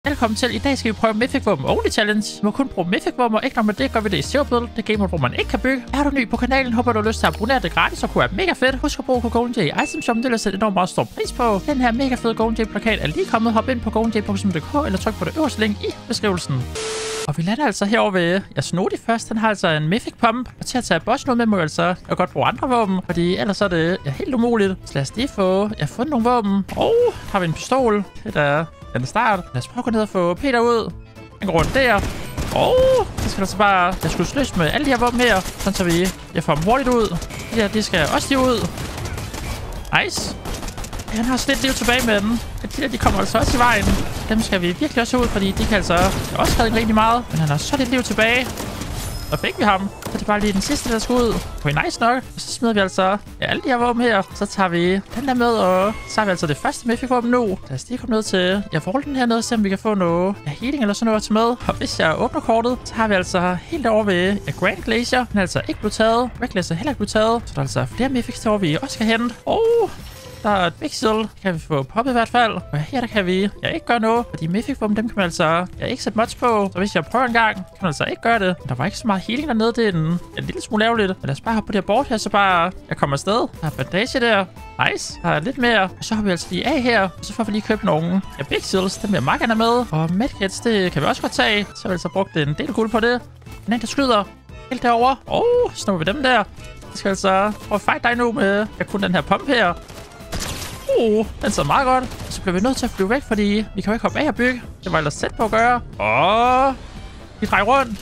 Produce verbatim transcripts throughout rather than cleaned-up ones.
Velkommen til. I dag skal vi prøve Mythic Våben Only Challenge. Vi må kun bruge Mythic Våben, og ikke nok med det gør vi det i Zero Build. Det game, hvor man ikke kan bygge. Er du ny på kanalen, håber du har lyst til at abonnere det gratis og kunne være mega fedt. Husk at bruge Golden J i Item Shop, det vil sætte enormt meget stor pris på. Den her mega fede Golden J plakat er lige kommet. Hop ind på golden j punktum d k eller tryk på det øverste link i beskrivelsen. Og vi lander altså herovre ved Yasunori først. Den har altså en Mythic Pump. Og til at tage boss noget med, må jeg altså jeg godt bruge andre våben. Fordi ellers er det ja, helt umuligt. Så lad os lige få... Jeg har fundet nogle våben. Og har vi en pistol. Det der... Den start. Lad os prøve at gå ned og få Peter ud. Han går rundt der. Og så skal der så bare... Jeg skulle sløse med alle de her våben her. Sådan så vi... Jeg får dem hurtigt ud. De her, de skal også lige ud. Nice. Han har også lidt liv tilbage med den. De der, de kommer altså også i vejen. Dem skal vi virkelig også ud, fordi de kan altså også redde rigtig meget. Men han har så lidt liv tilbage. Så fik vi ham. Så det er bare lige den sidste, der skal ud. Okay, nice nok. Og så smider vi altså ja, alle de her våben her. Så tager vi den der med, og så har vi altså det første Mythic våben nu. Lad os lige komme ned til... Jeg får den her ned, så vi kan få noget ja, healing eller sådan noget til med. Og hvis jeg åbner kortet, så har vi altså helt over ved ja, Grand Glacier. Den er altså ikke blevet taget. Reckless er heller ikke blevet taget. Så der er altså flere Mythics derovre, vi også skal hente. Oh! Der er et Big Seal. Kan vi få poppet i hvert fald. Og her der kan vi ja, ikke gøre noget. Fordi Mythic våben, dem kan man altså ja, ikke sætte mods på. Så hvis jeg prøver en gang, kan man altså ikke gøre det. Der var ikke så meget healing dernede. Det er en, en lille smule ærgerligt. Men lad os bare hoppe på det her board her, så bare jeg kommer afsted. Der er bandage der. Nice. Der er lidt mere. Og så har vi altså lige af her. Og så får vi lige købt nogle ja, Big Seals. Dem vil jeg meget gerne med. Og medkits, det kan vi også godt tage. Så har vi altså brugt en del guld på det. Men der skyder helt derovre. Åh, oh, så vi dem der. Vi skal altså prøve at fight dig nu med ja, kun den her pump her. Uh, den sidder meget godt. Så bliver vi nødt til at flyve væk, fordi vi kan jo ikke hoppe af og bygge. Det var ellers tæt på at gøre. Og vi drejer rundt.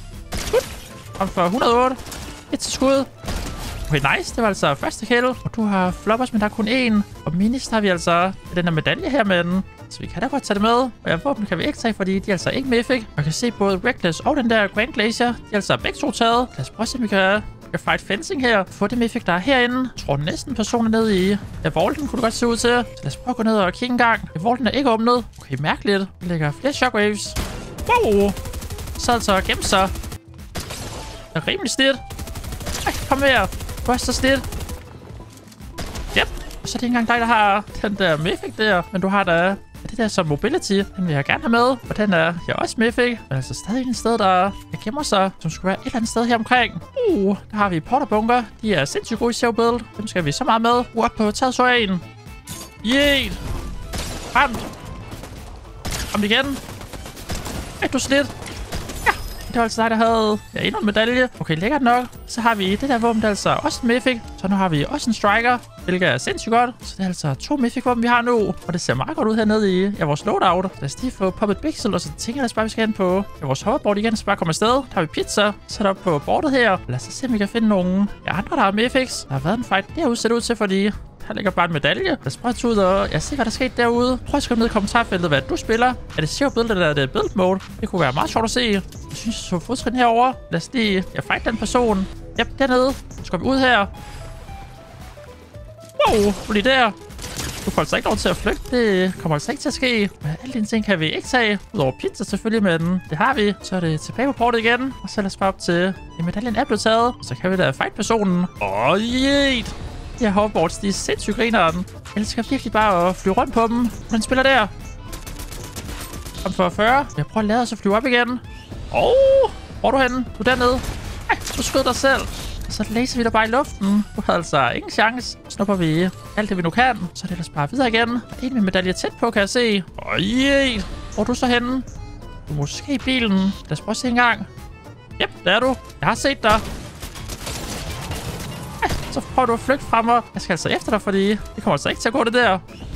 Kom for et hundrede og otte. Et til skud. Okay, nice. Det var altså første kill. Og du har floppers, men der er kun én. Og minis har vi altså den her medalje her med den. Så vi kan da godt tage det med. Og ja, våben kan vi ikke tage, fordi de er altså ikke Mythic. Man kan se både Reckless og den der Grand Glacier. De er altså begge to taget. Lad os prøve at se, om vi kan... Jeg fight fencing her. Få det Mythic, der er herinde. Jeg tror næsten personer nede i... Ja, Vaulten kunne du godt se ud til. Så lad os prøve at gå ned og kigge en gang. Ja, Vaulten er ikke åbnet. Okay, mærkeligt. Vi lægger flere shockwaves. Wow. Så altså gemt sig. Det er rimelig slidt. Ej, kom her. Du er så slidt. Yep. Og så er det ikke engang dig, der har den der Mythic der. Men du har da... Det der som mobility, den vil jeg gerne have med. Og den er jeg også Mythic. Men altså stadig et sted, der jeg gemmer sig, som skulle være et eller andet sted her omkring. Uh, der har vi porterbunker. De er sindssygt gode i Zero Build. Dem skal vi så meget med. Uh, op på taget så en. Yeet. Ramt. Kom igen. Er du slidt? Ja. Det var altså dig, der havde ja, endnu en medalje. Okay, lækkert nok. Så har vi det der våben, der er altså også Mythic. Så nu har vi også en striker, hvilket er sindssygt godt. Så det er altså to Mythic våben, vi har nu. Og det ser meget godt ud hernede i ja, vores loadout. Lad os lige få poppet Big Seal, og så tænker jeg, at vi skal hen på ja, vores hoverboard igen, så bare komme afsted. Der har vi pizza. Sæt op på boardet her. Lad os se, om vi kan finde nogle ja, andre, der har Mythics. Der har været en fight derude, ser det ud til, fordi her ligger bare en medalje. Lad os prøve at tage ud og jeg ser, hvad der er sket derude. Prøv at skrive ned i kommentarfeltet, hvad du spiller. Er det Zero Build, eller er det Build Mode? Det kunne være meget sjovt at se. Jeg synes, jeg så fodskridt herovre. Lad os lige... Jeg fight den person. Yep, dernede. Så skal vi ud her. Wow, lige der. Du får altså ikke lov til at flygte. Det kommer altså ikke til at ske. Men alle dine ting kan vi ikke tage. Udover pizza selvfølgelig, men det har vi. Så er det tilbage på portet igen. Og så lad os bare op til... Ja, medaljen er blevet taget. Så kan vi da fight personen. Åh, oh, yeet. De her hoverboards, de er sindssygt grineren. Jeg elsker virkelig bare at flyve rundt på dem. Den spiller der. Kom for fyrre. Jeg prøver at lade os at flyve op igen. Åh, oh, hvor er du henne? Du er dernede. Ej, du skød dig selv. Så læser vi dig bare i luften. Du havde altså ingen chance. Snupper vi alt det, vi nu kan. Så er det ellers bare videre igen. Der er en med medalje tæt på, kan jeg se. Åh, oh, yeah. Hvor er du så henne? Du er måske i bilen. Lad os prøve at se en gang. Yep, der er du. Jeg har set dig. Så prøver du at flygte fra mig. Jeg skal altså efter dig, fordi det kommer altså ikke til at gå det der.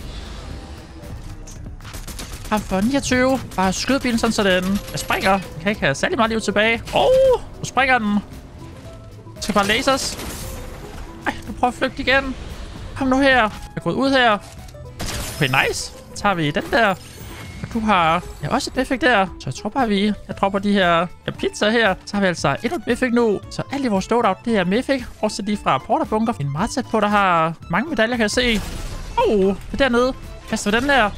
Ham for niogtyve. Bare skyd bilen sådan, så den jeg springer. Jeg kan ikke have særlig meget liv tilbage. Åh, oh, nu springer den. Jeg skal bare lasers. Ej, du prøver at flygte igen. Kom nu her. Jeg er gået ud her. Okay, nice. Så tager vi den der. Og du har ja, også et Mythic der. Så jeg tror bare, vi jeg dropper de her ja, pizza her. Så har vi altså endnu et Mythic nu. Så alt i vores loadout, det er Mythic. Også de fra porterbunker. En meget tæt på, der har mange medaljer, kan jeg se. Åh, oh, det er dernede. Kaster vi den der.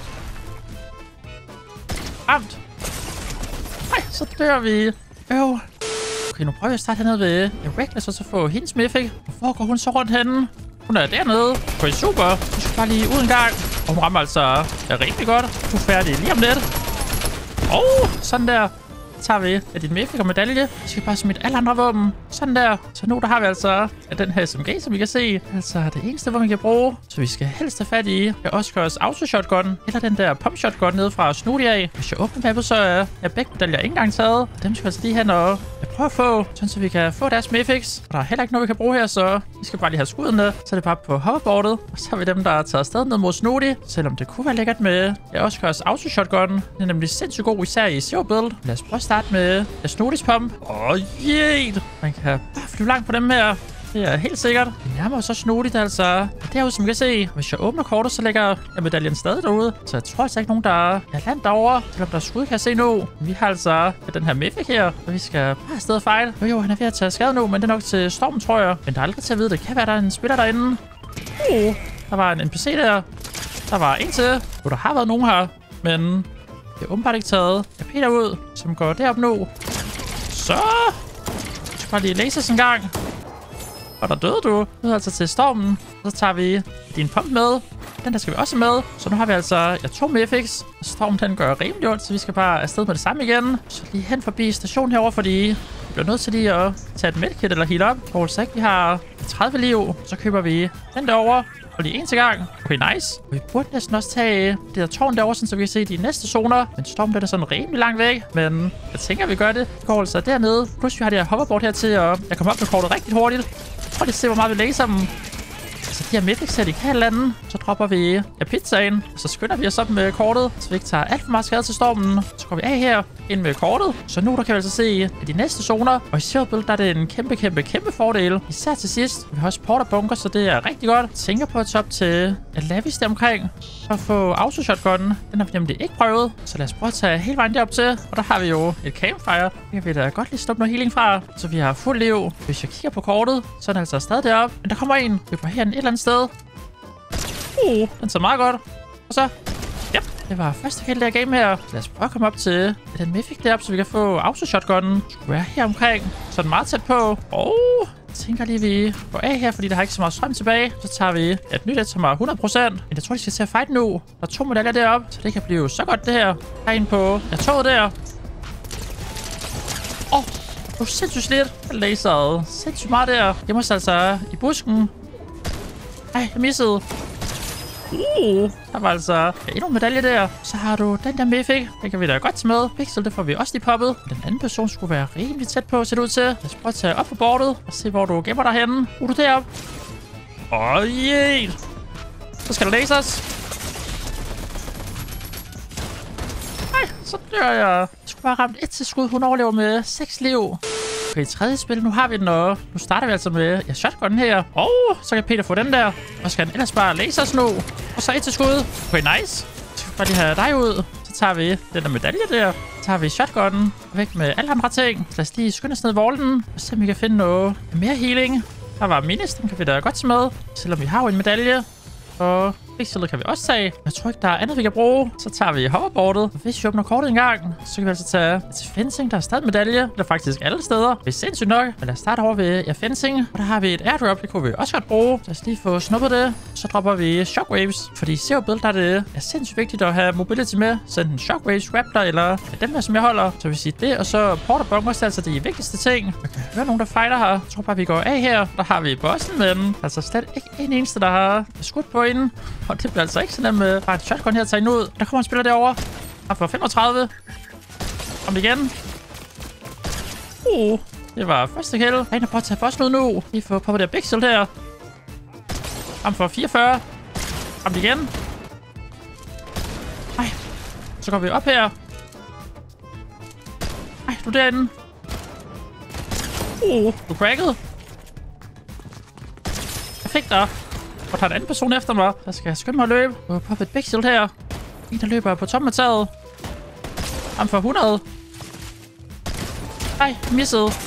Ramt. Nej, så dør vi. Øv. Okay, nu prøver vi at starte hernede ved Reckless, og så få hendes Mythic. Hvor går hun så rundt henne? Hun er dernede. Okay, super. Vi skal bare lige ud en gang. Og hun rammer altså ja, rigtig godt. Du er færdig lige om lidt. Oh, sådan der. Tager vi af din Mythic og medalje. Vi skal bare smide alle andre våben. Sådan der. Så nu der har vi altså den her S M G, som vi kan se. Altså det eneste, hvor vi kan bruge. Så vi skal helst have fat i Oscars auto shotgun. Eller den der pump shotgun nede fra Snooty af. Hvis jeg åbner mappet, så er jeg begge medaljer ikke engang taget. Dem skal vi altså lige hen og jeg prøver at få, sådan så vi kan få deres Mythics. Og der er heller ikke noget, vi kan bruge her, så vi skal bare lige have skuddene. Så er det bare på hoverboardet. Og så har vi dem, der er taget afsted ned mod Snooty. Selvom det kunne være lækkert med Oscars auto shotgun. Den er nemlig sindssygt god, især i zero build. Lad os prøve at starte med Snooty's pump. Åh, oh, yeah. Man kan bare flyve langt på dem her. Det er helt sikkert. Vi nærmer os så Snooty, der altså derude, som I kan se. Hvis jeg åbner kortet, så ligger medaljen stadig derude. Så jeg tror altså ikke nogen, der er landet derovre. Selvom der er skud, kan jeg se nu. Vi har altså den her Mythic her, og vi skal bare afsted og fight. Jo, jo, han er ved at tage skade nu, men det er nok til stormen, tror jeg. Men der er aldrig til at vide, det kan være, der er en spiller derinde. Uh, der var en N P C der. Der var en til. Jo, der har været nogen her, men det er åbenbart ikke taget. Jeg er Peter ud, som går derop nu. Så jeg skal bare lige lasers en gang. Og der døde du. Nu er altså til stormen. Så tager vi din pump med. Den der skal vi også med. Så nu har vi altså ja, to Mythics. Og stormen den gør rimelig ondt, så vi skal bare afsted med det samme igen. Så lige hen forbi stationen herovre, fordi vi bliver nødt til lige at tage et medkit eller heal op. Og så ikke vi har tredive liv, så køber vi den derovre. Og lige en til gang. Okay, nice. Og vi burde næsten også tage det der tårn derovre, så vi kan se de næste zoner. Men stormen den er sådan rimelig langt væk. Men jeg tænker, vi gør det. Vi går altså dernede. Plus vi har det her hoverboard her til, og jeg kommer op med kortet rigtig hurtigt. Prøv lige at se, hvor meget vi læser dem. Så de her Mythics her, de kan et andet. Så dropper vi ja, pizzaen. Og så skynder vi os op med kortet, så vi ikke tager alt for meget skade til stormen. Så går vi af her ind med kortet. Så nu der kan vi altså se de næste zoner. Og i zero build, der er det en kæmpe, kæmpe, kæmpe fordel. Især til sidst. Vi har også porter bunker, så det er rigtig godt. Jeg tænker på at top til at lavis deromkring. For at få auto shotgunnen. Den har vi nemlig ikke prøvet. Så lad os prøve at tage hele vejen derop til. Og der har vi jo et campfire. Det kan vi da godt lige stoppe noget healing fra. Så vi har fuld liv. Hvis jeg kigger på kortet, så er den altså stadig deroppe. Men der kommer en. Vi går herinde et eller andet sted. Uh, den så meget godt. Og så, ja, det var første kill der game her. Lad os prøve at komme op til den Mythic deroppe, så vi kan få auto shotgunnen. Skulle være her omkring. Så er den meget tæt på. Og jeg tænker lige, vi går af her, fordi der har ikke så meget strøm tilbage. Så tager vi et nyt et, som er hundrede procent. Men jeg tror, de skal til at fight nu. Der er to medaljer deroppe, så det kan blive så godt det her. Der er en på ja, toget der. Åh, oh, du er sindssygt slidt. Jeg lasede sindssygt meget der. Jeg må altså i busken. Ej, jeg missede. Uh, der var altså ja, endnu en medalje der. Så har du den der Mythic. Den kan vi da godt tage med. Pixel, det får vi også lige poppet. Den anden person skulle være rimelig tæt på, ser det ud til. Lad os prøve at tage op på bordet og se, hvor du gemmer dig henne. Uh, du deroppe. Åh, oh, yeah. Så skal der lasers. Nej, så dør jeg. Jeg skulle bare ramt et til skud. Hun overlever med seks liv. Okay, i tredje spil, nu har vi den, og nu starter vi altså med ja, shotgun her. Og så kan Peter få den der. Og skal han ellers bare lasers nu. Og så et til skud. Okay, nice. Så skal vi bare lige have dig ud. Så tager vi den der medalje der. Så tager vi shotgunnen. Og væk med alle andre ting. Så lad os lige skynde os ned i volden. Og se om vi kan finde noget mere healing. Der var minis, den kan vi da godt tage med. Selvom vi har jo en medalje. Og pixelet kan vi også tage. Jeg tror ikke, der er andet, vi kan bruge. Så tager vi hoverboardet. Hvis vi åbner kortet en gang, så kan vi altså tage til fencing. Der er stadig medalje. Det er faktisk alle steder. Det er sindssygt nok. Men lad os starte over ved ja, fencing. Og der har vi et airdrop. Det kunne vi også godt bruge. Lad os lige få snuppet det. Så dropper vi shockwaves. Fordi i zero build, der er det er sindssygt vigtigt at have mobility med. Så enten shockwaves, raptor eller ja, dem her, som jeg holder. Så vi siger det. Og så porter bunkers, altså de vigtigste ting. Jeg kan høre nogen, der fighter her. Jeg tror bare, vi går af her. Der har vi bossen, men altså slet ikke en eneste, der har skudt på inden. Og det bliver altså ikke så nemt med bare et shotgun her at tage ud. Der kommer en spiller derovre. Han får femogtredive. Kom det igen. Uh, det var første kill. Jeg er inde på at tage bossen ud nu. Vi får poppet der pixel der. Han får fireogfyrre. Kom det igen. Ej. Så går vi op her. Ej, du er derinde. Uh, du crackede. Jeg fik dig. Og der er en anden person efter mig. Der skal jeg skynde mig at løbe. Og poppe et pixel her. En, der løber på toppen af taget. Han får hundrede. Ej, misset. Åh,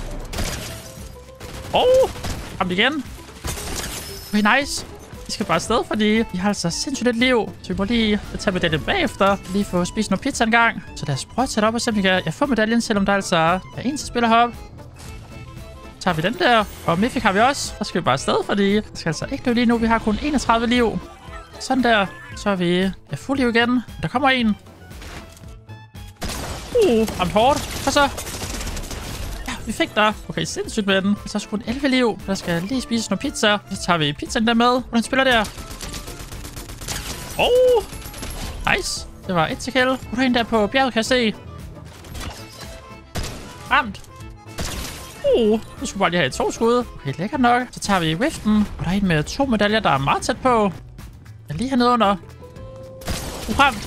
oh, kom igen. Okay, nice. Vi skal bare afsted, fordi vi har altså sindssygt lidt liv. Så vi må lige tage medaljen bagefter. Lige få spist noget pizza en gang. Så lad os prøve at tage det op og se, om vi kan jeg får medaljen, selvom der altså er en, der spiller heroppe. Så tager vi den der. Og Mythic har vi også. Så skal vi bare afsted, fordi det skal altså ikke løbe lige nu. Vi har kun enogtredive liv. Sådan der. Så er vi ja, fuld liv igen. Der kommer en. Uh, ramt hårdt. Og så... Ja, vi fik der. Okay, sindssygt med den. Så er sgu en elleve liv. Der skal lige spise noget pizza. Så tager vi pizzaen der med. Hvordan spiller der? Oh! Nice. Det var et til kill. Nu er en der på bjerget, kan jeg se. Ramt. Uh, nu skulle bare lige have to skud. Okay, lækkert nok. Så tager vi Riften. Og der er en med to medaljer, der er meget tæt på. Jeg er lige hernede under. Uh, ramt.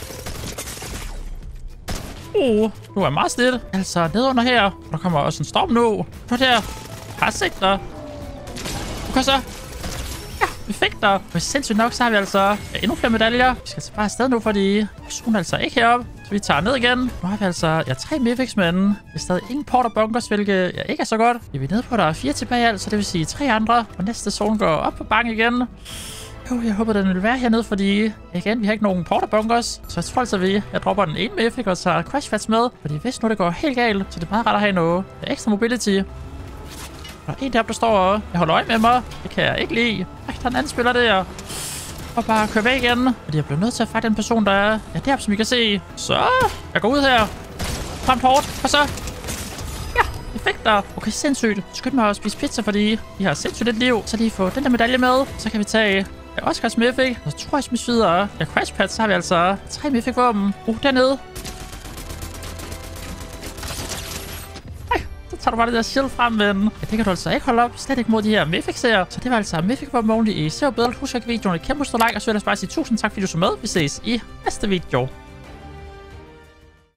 Uh, nu er meget stille. Altså, nede under her. Og der kommer også en storm nu. På der. Har set dig. Okay, så. Ja, vi fik der. Og sindssygt nok, så har vi altså endnu flere medaljer. Vi skal altså bare afsted nu, fordi hun er altså ikke heroppe. Så vi tager ned igen. Nu har vi altså ja, tre Mythics, men det er stadig ingen porter bunkers, hvilket ja, ikke er så godt. Vi er nede på, der er fire tilbage alt, så det vil sige tre andre. Og næste zone går op på bank igen. Jo, jeg håber, den vil være hernede, fordi igen, vi har ikke nogen porter bunkers. Så jeg tror altså, vi jeg dropper den ene Mythic og tager Crash Pads med. Fordi hvis nu det går helt galt, så det er meget rart at have noget ekstra mobility. Der er en deroppe, der står og jeg holder øje med mig. Det kan jeg ikke lide. Ej, der er en anden spiller der. Og bare køre væk igen. Fordi jeg bliver nødt til at fange den person, der er ja, deroppe, som I kan se. Så, jeg går ud her. Ramt hårdt. Og så... Ja, jeg fik der. Okay, sindssygt. Skynd mig at spise pizza, fordi vi har sindssygt lidt liv. Så lige få den der medalje med. Så kan vi tage... Ja, Oscars Mythic. Så tror jeg, smidt videre. Ja, Crash Pads, så har vi altså tre Mythic våben. Uh, dernede. Så tager du bare det der shield frem, men ja, det kan du altså ikke holde op. Slet ikke mod de her Mythics her. Så det var altså Mythic våben only i S E O Build. Husk at videoen et kæmpe stor like, og så vil jeg bare sige tusind tak, fordi du så med. Vi ses i næste video.